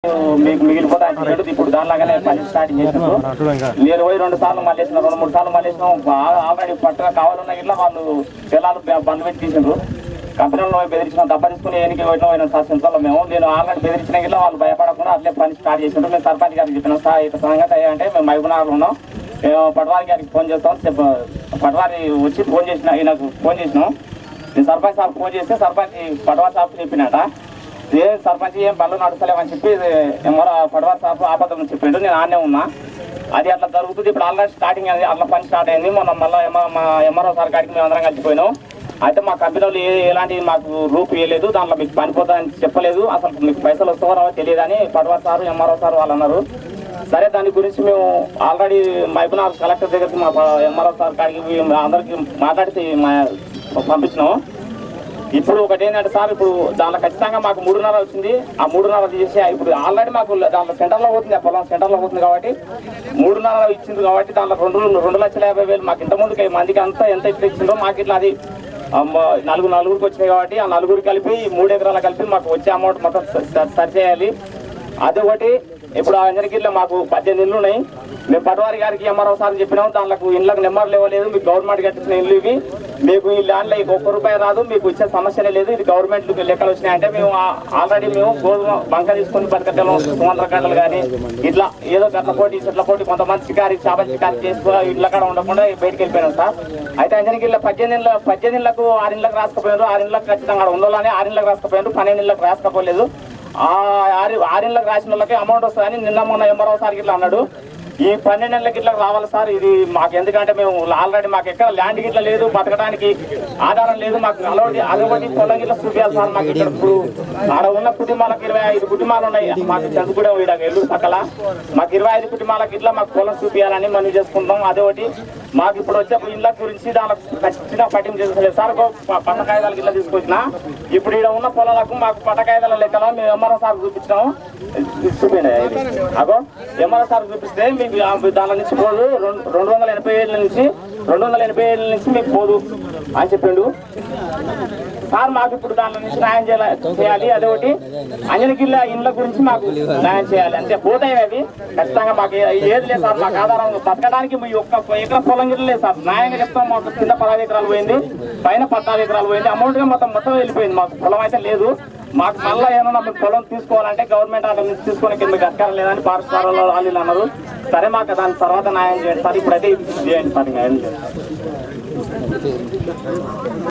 మీకు మిగిలిపోతాయి ఇప్పుడు దానిలాగానే పని స్టార్ట్ చేసినారు. నేను పోయి 2 సార్లు మళ్ళీ 2-3 సార్లు మళ్ళీ ఆల్రెడీ పట్టుగా కావాలన్న ఇట్లా వాళ్ళు పిల్లలు బంద్ పెట్టి తీసిండ్రు. కంపెనీలో బెదిరించిన దెబ్బ తీసుకుని ఎన్నికలు పోయినా సార్ సెంటర్లో మేము ఆల్రెడీ బెదిరించిన గిట్లా వాళ్ళు భయపడకుండా అట్లే పని స్టార్ట్ చేసిండ్రు. మేము సర్పంచ్ గారికి చెప్పినాం, సార్ ఇట్లా సంగతి అయ్యంటే మేము మహబూబ్నగర్లో ఉన్నాం, మేము పటవారి గారికి ఫోన్ చేస్తాం. పటవారి వచ్చి ఫోన్ చేసిన ఈయనకు ఫోన్ చేసినాం. నేను సర్పంచ్ సార్ ఫోన్ చేస్తే సర్పంచ్ పటవారి సార్ చెప్పినట ఏం సర్పంచ్ ఏం పనులు నడుస్తలేమని చెప్పి పటవారి సార్ ఆపదం చెప్పిండు. నేను ఆనే ఉన్నా, అది అట్లా జరుగుతుంది. ఇప్పుడు ఆల్రెడీ స్టార్టింగ్ అది అట్లా పని స్టార్ట్ అయింది. మొన్న మళ్ళీ మా ఎంఆర్ఓ సార్ కాడికి మేము అందరం కలిసిపోయినాం. అయితే మా కంపెనీలో ఎలాంటి మాకు రూపు వేయలేదు, దాంట్లో మీకు పనిపోతుందని చెప్పలేదు, అసలు మీకు పైసలు వస్తారో తెలియదని పటవారి సార్ ఎంఆర్ఓ సార్ వాళ్ళు అన్నారు. సరే దాని గురించి మేము ఆల్రెడీ మహబూబ్నగర్ కలెక్టర్ దగ్గరికి మా ఎంఆర్ఓ సార్ కాడికి అందరికి మాట్లాడితే పంపించినాం. ఇప్పుడు ఒకటి ఏంటంటే సార్, ఇప్పుడు దాంట్లో ఖచ్చితంగా మాకు 3.5 వచ్చింది. ఆ 3.5 చేసి ఇప్పుడు ఆల్రెడీ మాకు దాంట్లో సెంటర్లో పోతుంది, ఆ పొలం సెంటర్లో పోతుంది కాబట్టి 3.5 ఇచ్చింది. కాబట్టి దాంట్లో 2,50,000 మాకు ఇంతకుముందుకి మందికి అంతా ఎంత ఇట్లా ఇచ్చిందో మాకు ఇట్లా అది నలుగురికి వచ్చినాయి. కాబట్టి ఆ 4 కలిపి 3 ఎకరాలు కలిపి మాకు వచ్చే అమౌంట్ మొత్తం సరి చేయాలి. అదొకటి. ఇప్పుడు ఆ అంజనగిరిలో మాకు 18 ఇళ్ళు ఉన్నాయి. మేము పటవారి గారికి ఎంఆర్ఓ సార్ చెప్పినాం, దాంట్లో ఇళ్ళకి నెంబర్లు ఇవ్వలేదు, మీకు గవర్నమెంట్ కట్టించిన ఇల్లు ఇవి, మీకు ఈ ల్యాండ్లో ₹1 రాదు, మీకు ఇచ్చే సమస్యనే లేదు, ఇది గవర్నమెంట్ లెక్కలు వచ్చినాయంటే మేము ఆల్రెడీ మేము గోధుమ బంక తీసుకొని బతకట్టం సుమంత్ర గంటలు కానీ ఇట్లా ఏదో గట్ల పోటీ చెట్ల పోటీ కొంతమంది షికారి చేపల షికారి చేసుకో ఇళ్ళ కాడ ఉండకుండా బయటకు వెళ్ళిపోయినాం సార్. అయితే అంజనగిరిలో 18 ఇళ్లకు 6 ఇళ్ళకి రాసుకుపోయినారు. 6 ఇళ్ళకి ఖచ్చితంగా ఉండాలని 6 ఇళ్ళకి రాసుకుపోయినారు, 12 ఇళ్ళకి రాసుకపోలేదు. 6 ఇళ్ళకి రాసిన వాళ్ళకి అమౌంట్ వస్తుందని నిన్న మొన్న ఎంఆర్ఓ సార్ గిట్లా అన్నాడు. ఈ 12 నెలల గిట్లా రావాలి సార్. ఇది మాకు ఎందుకంటే మేము ఆల్రెడీ మాకు ఎక్కడ ల్యాండ్ గిట్లా లేదు, బతకడానికి ఆధారం లేదు, మాకు అదొకటి పొలం గిట్లా చూపించాలి సార్. మాకు ఇక్కడ ఇప్పుడు ఆడ ఉన్న కుటుంబాలకు 25 కుటుంబాలు ఉన్నాయి. మాకు చదువుకూడెం ఇక్కడ ఎల్లు పక్కల మాకు 25 కుటుంబాలకు ఇట్లా మాకు పొలం చూపించాలని మనం చేసుకుంటాం. అదొకటి. మాకు ఇప్పుడు వచ్చే ఇళ్ళ గురించి దానికి ఖచ్చితంగా పట్టింపు చేసుకోలేదు సార్. పట్ట కాగితాలకు ఇట్లా తీసుకొచ్చిన ఇప్పుడు ఇక్కడ ఉన్న పొలాలకు మాకు పట్ట కాగితాల లెక్కలో మేము ఎంఆర్ఓ సార్ చూపించినాము. చూపినాయి అగో ఎంఆర్ఓ సార్ చూపిస్తే మీకు దాని నుంచి పోదు 287 నుంచి మీకు పోదు అని చెప్పిండు సార్. మాకు ఇప్పుడు దాని నుంచి న్యాయం చేయాలి. అదొకటి. అంజనగిరిల ఇళ్ళ గురించి మాకు న్యాయం చేయాలి. అంతే పోతాయి అవి ఖచ్చితంగా. మాకు ఏది లేదు సార్, మాకు ఆధారం బతకడానికి మీ ఒక్క ఎకరా పొలం గిట్ల లేదు సార్. న్యాయంగా చెప్తాం. మాకు కింద 15 ఎకరాలు పోయింది, పైన 14 ఎకరాలు పోయింది. అమౌంట్గా మొత్తం వెళ్ళిపోయింది. మాకు పొలం అయితే లేదు. మాకు మళ్ళీ ఏమన్నా మీకు పొలం తీసుకోవాలంటే గవర్నమెంట్ అట్లా నుంచి తీసుకొని మీకు అధికారం లేదని ఫారెస్ట్ వాళ్ళు అన్నారు. సరే మాకు దాని తర్వాత న్యాయం చేయండి సార్. ఇప్పుడైతే చేయండి సార్. ఇంకా ఏం లేదు.